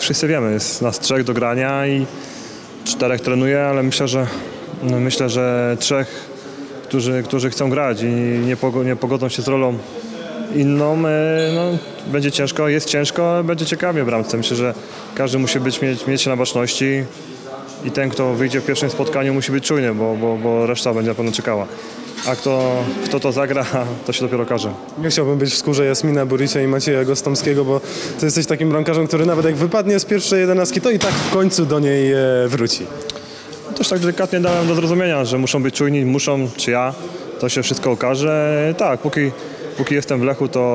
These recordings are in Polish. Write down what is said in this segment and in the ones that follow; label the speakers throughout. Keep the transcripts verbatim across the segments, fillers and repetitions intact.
Speaker 1: wszyscy wiemy, jest nas trzech do grania i czterech trenuje, ale myślę, że no myślę, że trzech, którzy, którzy chcą grać i nie, pogo, nie pogodzą się z rolą inną, no, będzie ciężko, jest ciężko, ale będzie ciekawie w bramce. Myślę, że każdy musi być, mieć, mieć się na baczności i ten, kto wyjdzie w pierwszym spotkaniu, musi być czujny, bo, bo, bo reszta będzie na pewno czekała. A kto, kto to zagra, to się dopiero okaże.
Speaker 2: Nie chciałbym być w skórze Jasmina Buricia i Macieja Gostomskiego, bo ty jesteś takim bramkarzem, który nawet jak wypadnie z pierwszej jedenastki, to i tak w końcu do niej e, wróci.
Speaker 1: Też tak delikatnie dałem do zrozumienia, że muszą być czujni, muszą, czy ja, to się wszystko okaże. Tak, póki, póki jestem w Lechu, to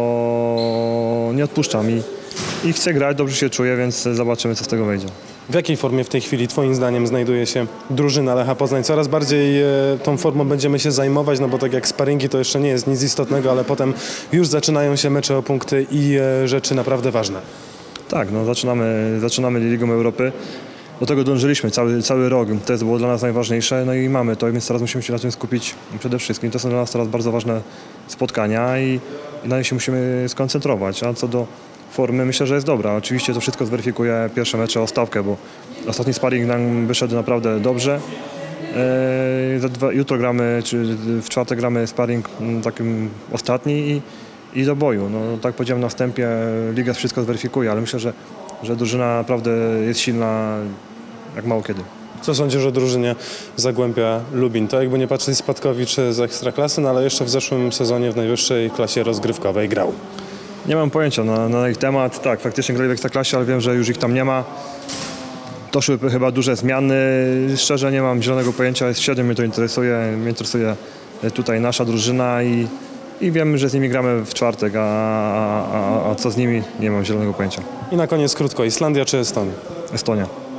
Speaker 1: nie odpuszczam i, i chcę grać, dobrze się czuję, więc zobaczymy, co z tego wyjdzie.
Speaker 2: W jakiej formie w tej chwili twoim zdaniem znajduje się drużyna Lecha Poznań? Coraz bardziej e, tą formą będziemy się zajmować, no bo tak jak sparingi to jeszcze nie jest nic istotnego, ale potem już zaczynają się mecze o punkty i e, rzeczy naprawdę ważne.
Speaker 1: Tak, no zaczynamy, zaczynamy Ligą Europy. Do tego dążyliśmy cały, cały rok, to było dla nas najważniejsze, no i mamy to, więc teraz musimy się na tym skupić przede wszystkim. To są dla nas teraz bardzo ważne spotkania i, i na nie się musimy skoncentrować. A co do formy, myślę, że jest dobra. Oczywiście to wszystko zweryfikuje pierwsze mecze o stawkę, bo ostatni sparring nam wyszedł naprawdę dobrze. Eee, jutro gramy, czy w czwartek gramy sparring takim ostatni i, i do boju. No, tak powiedziałem na wstępie, liga wszystko zweryfikuje, ale myślę, że, że drużyna naprawdę jest silna jak mało kiedy.
Speaker 2: Co sądzisz o drużynie Zagłębia Lubin? To jakby nie patrzeć Spadkowicz z Ekstraklasy, no ale jeszcze w zeszłym sezonie w najwyższej klasie rozgrywkowej grał.
Speaker 1: Nie mam pojęcia na, na ich temat. Tak, faktycznie grali w Ekstraklasie, ale wiem, że już ich tam nie ma. Doszły chyba duże zmiany. Szczerze nie mam zielonego pojęcia. Jest średnio mnie to interesuje. Mnie interesuje tutaj nasza drużyna i, i wiemy, że z nimi gramy w czwartek, a, a, a, a co z nimi nie mam zielonego pojęcia.
Speaker 2: I na koniec krótko, Islandia czy Estonia?
Speaker 1: Estonia.